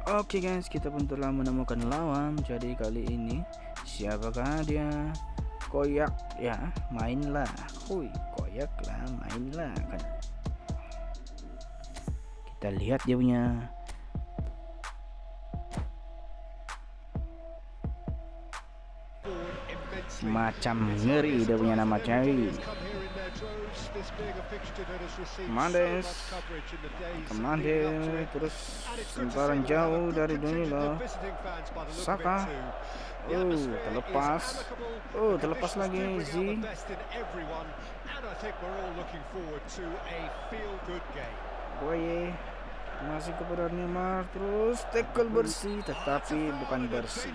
Oke guys, kita pun telah menemukan lawan. Jadi kali ini siapakah dia? Koyak ya, mainlah. Koyak lah, mainlah kan. Kita lihat dia punya. Macam ngeri dia punya nama Cherry. Mendes, terus semparan jauh dari Danilo. Saka, terlepas lagi Izzy. Boye masih kepada Neymar, terus tackle bersih, tetapi bukan bersih.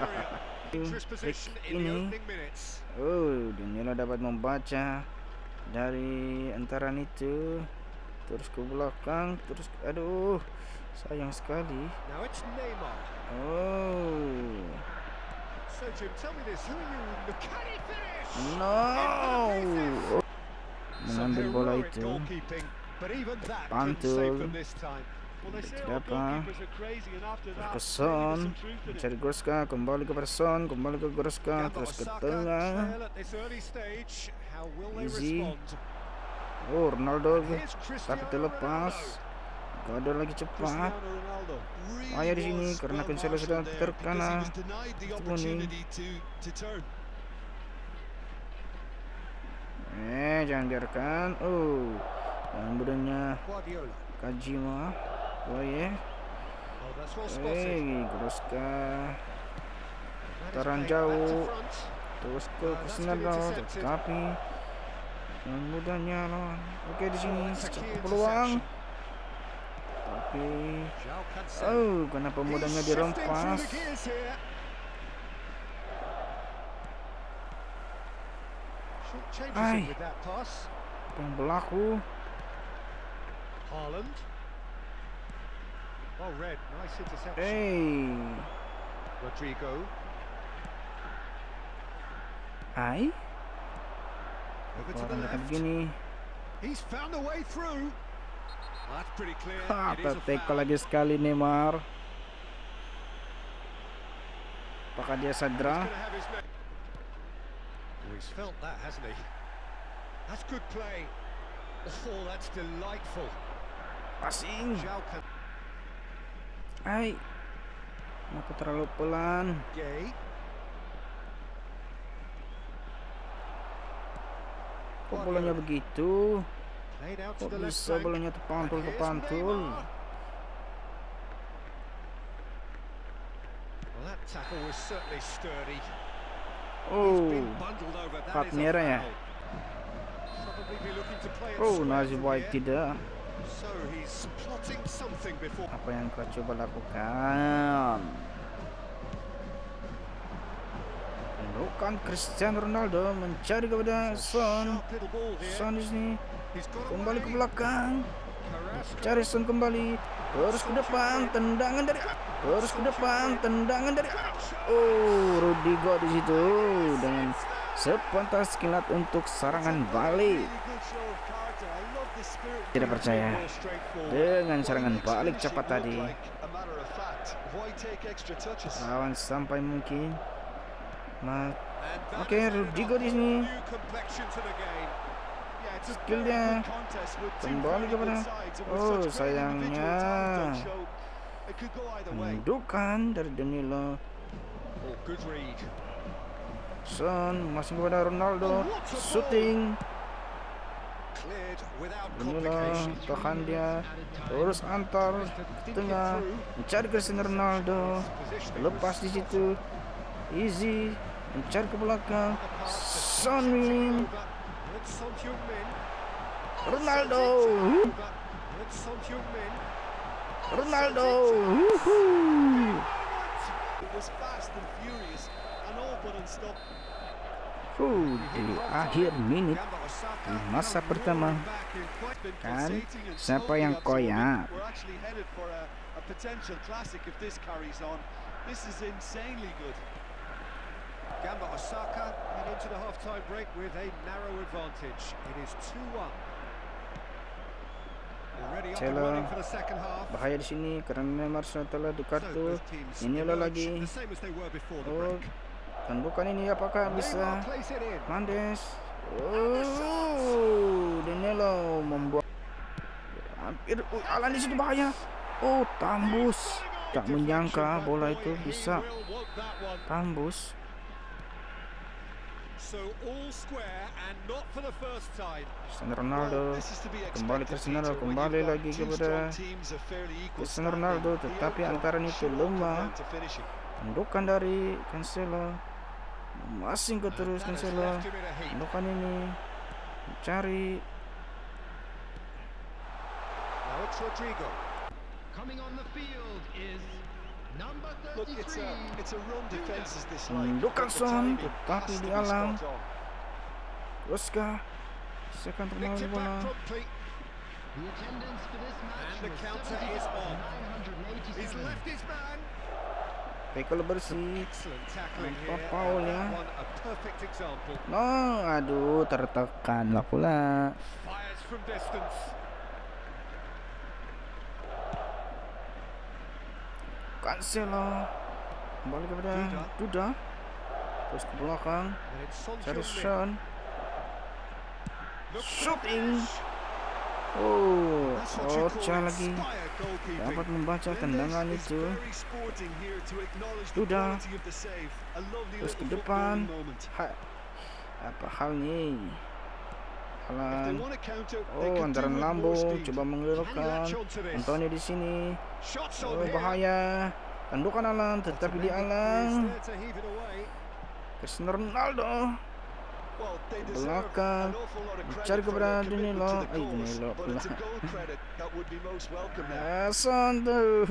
Ini, Danilo dapat membaca dari antara itu, terus ke belakang, terus aduh sayang sekali. Mengambil bola itu pantul, tidak apa. Ke Son, mencari Goretzka, kembali ke Son, kembali ke Goretzka, terus ke tengah. Easy. Ronaldo, tapi terlepas. Gak ada lagi cepat. Bahaya di sini karena Cancelo sudah terkena kuning. Jangan biarkan. Yang badannya Kajima. Goretzka. Putaran jauh. Terus ke Cristiano, tapi yang mudahnya lawan. Oke, di sini peluang. Tapi kenapa mudahnya dirempas? Apa yang berlaku? Rodrigo. Orang begini. Tackle lagi sekali Neymar. Apakah dia sadar? Passing. Kenapa terlalu pelan? Kok bolanya begitu? Kok bisa bolanya terpantul? Partnernya ya? Nasib baik tidak. Apa yang kau coba lakukan? Bukan Cristiano Ronaldo mencari kepada Son. Son di sini kembali ke belakang, cari Son kembali, terus ke depan, tendangan dari, Rodrigo di situ dengan sepantas kilat untuk serangan balik. Tidak percaya dengan serangan balik cepat tadi. Lawan sampai mungkin. Rodrigo di sini. Skillnya kembali kepada sayangnya pendudukan dari Danilo. Son masih kepada Ronaldo, shooting. Danilo tahan dia, terus antar tengah, mencari Cristiano Ronaldo, lepas di situ. Easy mencari ke belakang. Son Ronaldo. Di akhir menit di masa pertama kan siapa yang koyak? Gamba Osaka head into the half-time break with a narrow advantage. It is 2-1. Already up and Cancelo. running for the second half. Bahaya di sini karena Neymar sudah telah di kartu. Both teams Inilah emerge lagi. the same as they were before the Oh, break. tandukan ini apakah Neymar bisa? plays it in. Mendes. Oh, Danilo membuat hampir. Alan di situ bahaya. Oh, tembus. Tak menyangka bola itu bisa tembus. So all square and not for the first time. Cristiano Ronaldo kembali Cristiano, kembali lagi kepada Cristiano Ronaldo, tetapi antara itu lemah. Tendukan dari Cancelo, masing ke terus Cancelo. Tendukan ini mencari. Now it's Rodrigo. Coming on the field is number Look, 33. it's a run defense is this like. Tendukan The Son, timing tetapi has to di be alam. spot on. Oscar seakan Nicked terlalu it bola. back promptly. The attendance for this match And the was counter is on. He's 70,987. left his man. Tackle bersih. Excellent tackling Tanpa here. foul And ya. that one a perfect example. No, aduh tertekan lah pula. Fires from distance. Cancelo kembali kepada Duda, terus ke belakang And it's Son cari Heung-min. Son, Looks for the shooting. finish. Oh, That's what you Ocha call lagi inspired goalkeeping. dapat membaca tendangan Mendes is itu. very sporting here to acknowledge the Duda. quality of the save. A lovely Terus ke little depan. footballing moment. Apa halnya? If they Alan. want to counter, they Oh, could antara do with Lambo more speed. coba Can he mengelurkan. latch onto this? Antonio di sini. Shots Oh, on here. bahaya. Tandukan Alan, tetapi di Otamendi Alan. is there to heave it away. Cristiano Ronaldo Well, they deserve belakang an awful lot of mencari credit for kepada their commitment Danilo. to the cause, Danilo but pula. it's a goal credit that would be most welcome now. Son tuh.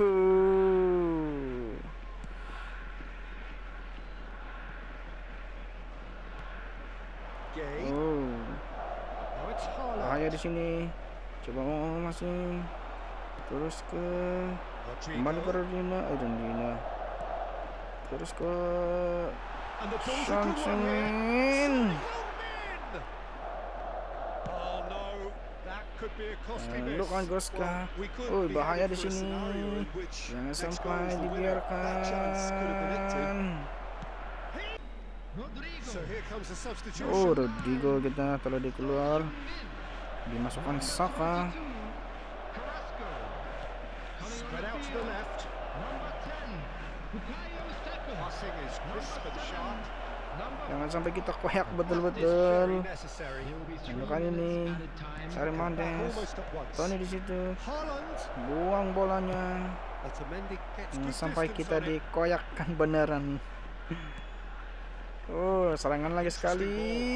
Gay. Oh, Now it's Haaland. bahaya di sini. Coba mau masing terus ke kembali ke Rodrigo. Rodina. Terus ke And the ball's a good one here. Samsung. Oh no, that could be a costly miss. Tendukan Goska. We could Oh, be bahaya headed di for a sini. scenario in which Jangan next goal sampai is the winner. That chance could have been it too. dibiarkan. Rodrigo. So here comes the substitution. Oh, Rodrigo kita telah dikeluar. Dimasukkan Saka. Carrasco. Coming Spread on out the to the field. left. Number 10. Bukayo Saka. Passing is crisp and sharp. Number Jangan sampai kita koyak That is betul-betul. very necessary. There will be 3 Tendukan ini. minutes added time. Cari Mendes. Almost at once. Tony di situ. Haaland. Buang bolanya. Otamendi gets Jangan good sampai distance kita on it. dikoyakkan beneran. Oh, serangan lagi sekali.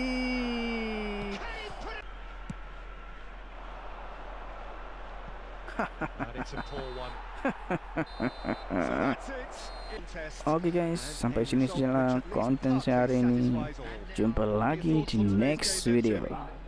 And it's a poor one. So that's it. Contest. Oke guys, sampai sini saja konten saya hari ini. Jumpa lagi di next video.